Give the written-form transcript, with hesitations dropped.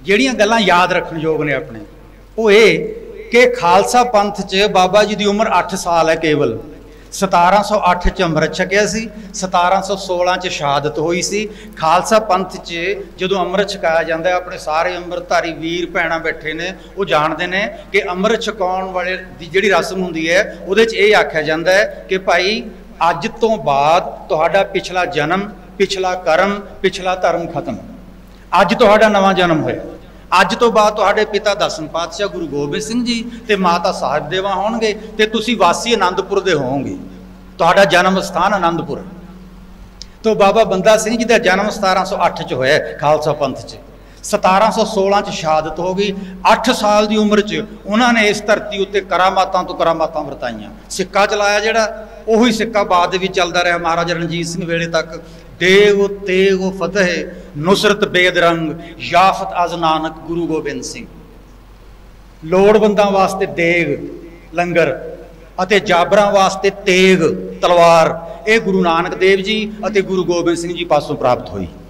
ਜਿਹੜੀਆਂ ਗੱਲਾਂ याद रखण योग ने अपने वो ये कि खालसा पंथ च बाबा जी की उम्र 8 साल है केवल। 1708 च अमृत छकिया सी, 1716 च शहादत हुई सी। खालसा पंथ च जो अमृत छकाया जाता है, अपने सारे अमृतधारी वीर भैणां बैठे ने वो जानते हैं कि अमृत छकाउण वाले दी जिहड़ी रस्म हुंदी है उहदे च इह आख्या जाता है कि भाई अज तो बाद तुहाडा पिछला जन्म, पिछला कर्म, पिछला धर्म खत्म, अज तुहाडा नवां जन्म होया। अज तो बाद तुहाडे पिता दसम पातशाह गुरु गोबिंद सिंह जी ते माता साहिब देवा होणगे ते तुसीं वासी आनंदपुर दे होवोगे, तुहाडा जन्म स्थान आनंदपुर। तो बाबा बंदा सिंह जी का जन्म 1708 च होया खालसा पंथ च। 1716 च शहादत हो गई। 8 साल की उम्र च उन्होंने इस धरती उत्ते करामातां तो करामातां वरताइयां। सिक्का चलाया जिहड़ा उही सिक्का बाद भी चलता रहा महाराजा रणजीत सिंह वेले तक। देव तेग फतेह नुसरत बेदरंग याफत अज नानक गुरु गोबिंद सिंह। लोड़वंदां वास्ते देग लंगर अते जाबरां वास्ते तेग तलवार, ये गुरु नानक देव जी अते गुरु गोबिंद सिंह जी पासों प्राप्त हुई।